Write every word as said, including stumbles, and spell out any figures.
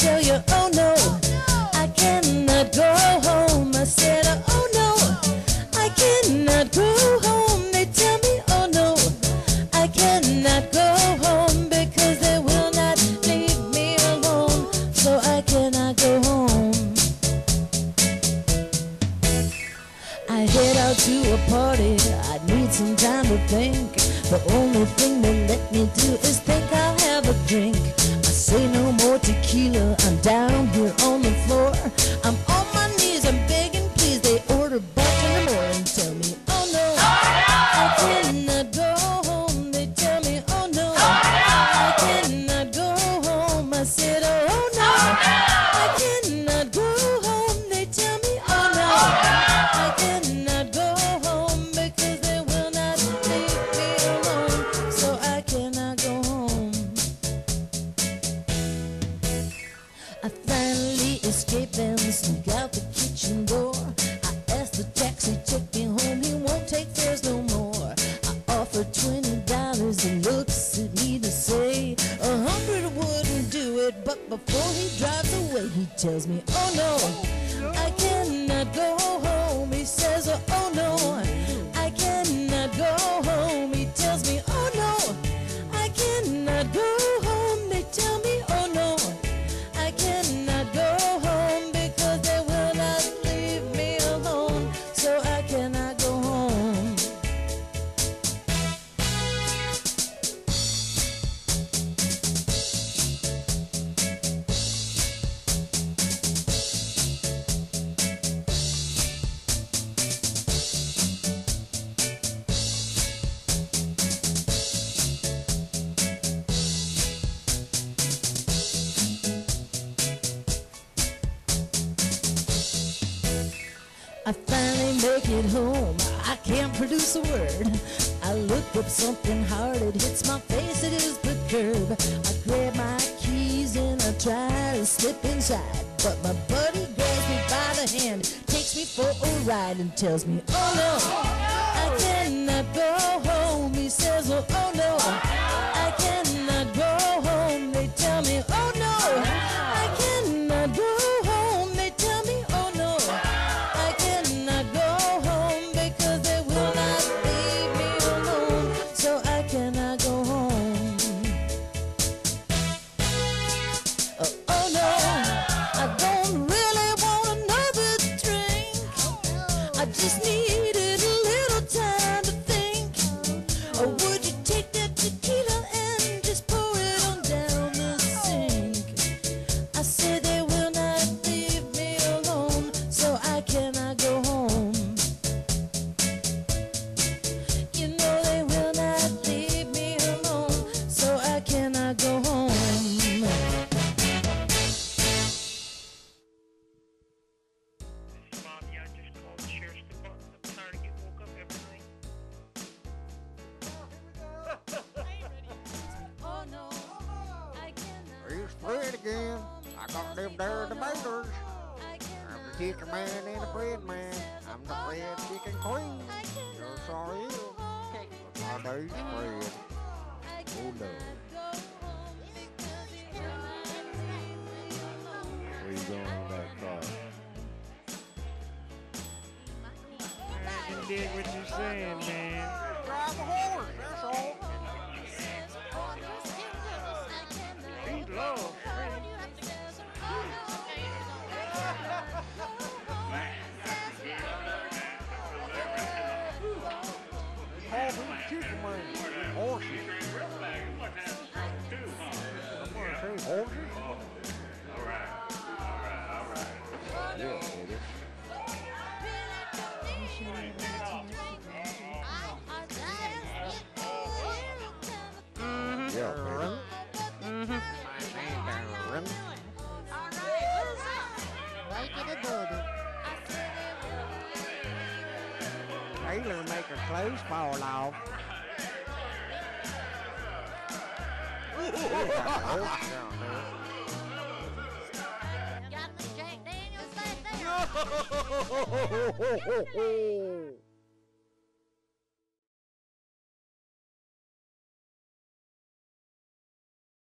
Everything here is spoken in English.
tell you, oh no, I cannot go home. I said, oh no, I cannot go home. They tell me, oh no, I cannot go home because they will not leave me alone. So I cannot go home. I head out to a party, I need some time to think. The only thing they let me do is think I'll have a drink. I say no more tequila, I'm down here on the floor. I'm on my knees, I'm begging please. They order bartender more and tell me, oh no, I cannot go home. They tell me, oh no, I cannot go home. I said, oh no, I cannot go home. They tell me, oh no, I cannot go home because they will not leave me alone. So I cannot go home. I finally escape and sneak out the kitchen door. I ask the taxi, take me home, he won't take fares no more. I offer twenty dollars and looks at me to say a hundred wouldn't do it, but before he drives away he tells me, oh no, I cannot go home. He says, oh no, I cannot go home. He tells me, oh no, I cannot go home. They tell me, oh no, I cannot go home because they will not leave me alone. So I cannot go home. I finally make it home, I can't produce a word. I look up something hard, it hits my face, it is the curb. I grab my keys and I try to slip inside, but my buddy grabs me by the hand, takes me for a ride and tells me, oh no, I cannot go home. He says, oh, oh no, I cannot go home. They tell me, oh no, I cannot go home. They tell me, oh no, I cannot go home because they will not leave me alone. So I cannot go home. Oh, oh no, I don't really want another drink. I just needed a little time to think. Or would you take that tequila and just pour it on down the sink? I said they will not leave me alone, so I cannot go home. You know they will not leave me alone, so I cannot go home. Mommy, I just called the sheriff's department. I'm trying to get woke up every night. Oh no, I cannot. Here's Fred again. I got them there debaters. I I'm the chicken man and the bread man. I'm the Fred chicken queen. You're sorry, my days Fred. Oh no. Where you going on that car? I can dig what you're saying, man. Drive the horse, that's all. He's low. Call me chicken man. Horses. I'm gonna say horses. Yeah, baby. Yeah, baby. Mm-hmm. Taylor make her clothes fall off. Got the Jack Daniels back there.